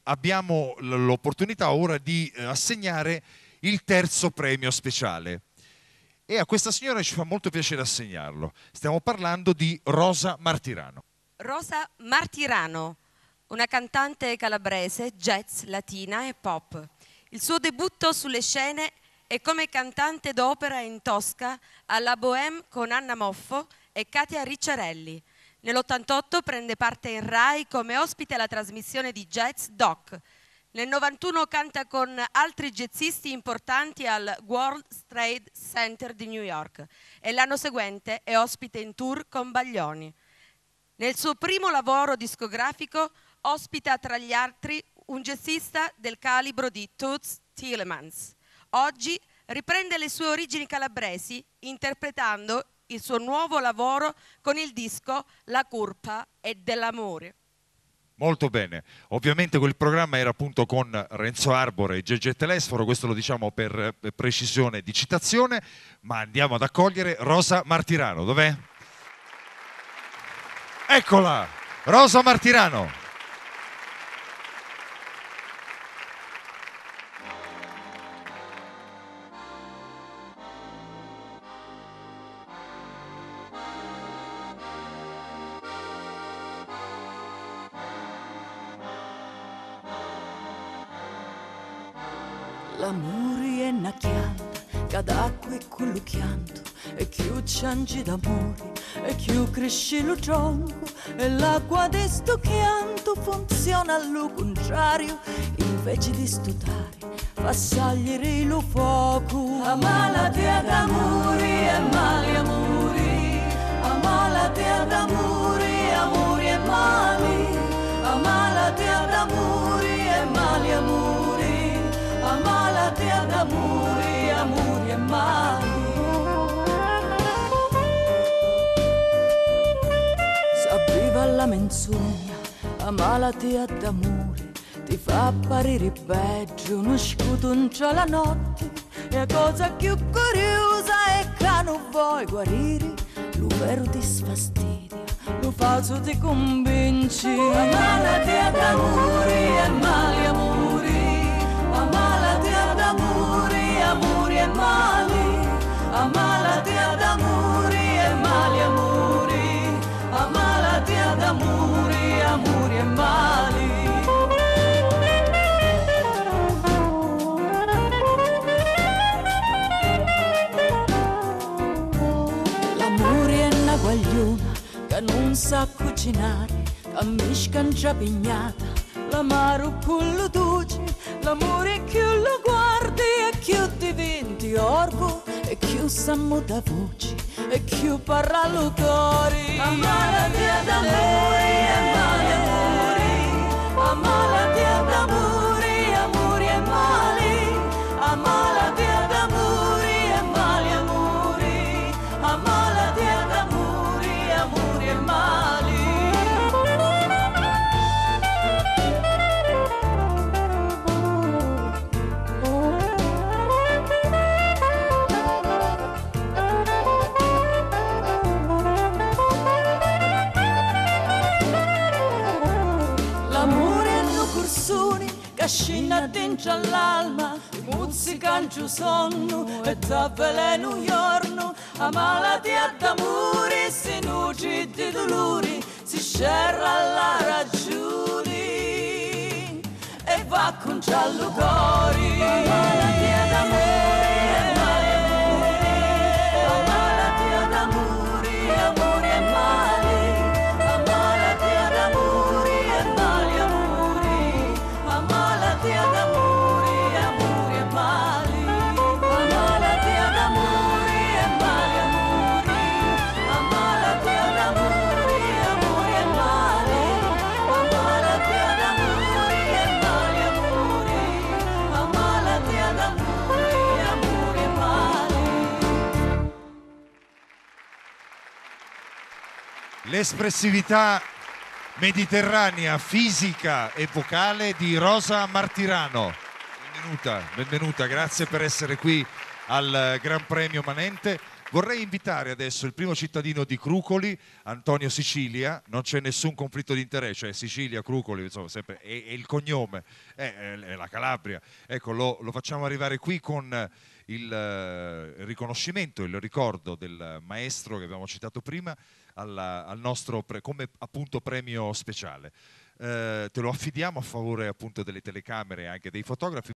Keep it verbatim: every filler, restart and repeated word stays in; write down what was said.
abbiamo l'opportunità ora di assegnare il terzo premio speciale. E a questa signora ci fa molto piacere assegnarlo. Stiamo parlando di Rosa Martirano. Rosa Martirano, una cantante calabrese, jazz, latina e pop. Il suo debutto sulle scene è come cantante d'opera in Tosca alla Bohème con Anna Moffo e Katia Ricciarelli. Nell'ottantotto prende parte in Rai come ospite alla trasmissione di jazz Doc. Nel novantuno canta con altri jazzisti importanti al World Trade Center di New York e l'anno seguente è ospite in tour con Baglioni. Nel suo primo lavoro discografico ospita tra gli altri un jazzista del calibro di Toots Thielemans. Oggi riprende le sue origini calabresi interpretando il suo nuovo lavoro con il disco La Curpa e dell'amore. Molto bene, ovviamente quel programma era appunto con Renzo Arbore e Gegè Telesforo, questo lo diciamo per precisione di citazione, ma andiamo ad accogliere Rosa Martirano, dov'è? Eccola, Rosa Martirano. L'amore è una chianta, che d'acqua e quello chianto, e più ciangi d'amore, e più cresce lo tronco, e l'acqua di sto chianto funziona al contrario, invece di stutare, fa salire lo fuoco. A malattia d'amore, e mali amori, a malattia d'amore, amori e mali, a malattia d'amore, e mali amori. Malattia d'amore, amori e mali. S'apriva la menzogna, la malattia d'amore, ti fa apparire peggio uno scudo in ciò la notte. E la cosa più curiosa è che non vuoi guarire, lo vero ti sfastidia, lo falso ti convinci. La malattia d'amore e mali amori, a malattia d'amore, amori e mali, a malattia d'amore e mali amori, a malattia d'amore, amori e mali. L'amore è una guagliona che non sa cucinare, che misca inciapignata, l'amaro con lo dolce. L'amore più lo guardi e più diventi orbo, e più s'ammuta voce e più parla lo cuore. A malattia d'amore, e mali amori, a malattia d'amore, amori e mali, a malattia d'amore, e mali amori, a malattia d'amore, amori e mali. Cascina dentro all'alma, musica in giù sonno e t'avvelena un giorno. A malattia d'amore si nutre di dolori, si scerra la ragione e va con giallo cori. A malattia d'amore, a malattia d'amore, amore e mali, a malattia d'amore e mali amori, a malattia d'amore, amori e mali, a malattia d'amore e mali amori, a malattia d'amore, amori e mali, a malattia d'amore e mali amori, a malattia d'amore, amori e mali. L'espressività mediterranea, fisica e vocale di Rosa Martirano. Benvenuta, benvenuta, grazie per essere qui al Gran Premio Manente. Vorrei invitare adesso il primo cittadino di Crucoli, Antonio Sicilia. Non c'è nessun conflitto di interesse, cioè Sicilia, Crucoli, insomma, sempre, è, è il cognome, è, è la Calabria. Ecco, lo, lo facciamo arrivare qui con il eh, riconoscimento, il ricordo del maestro che abbiamo citato prima alla, al nostro pre, come appunto premio speciale. Eh, te lo affidiamo a favore appunto delle telecamere e anche dei fotografi.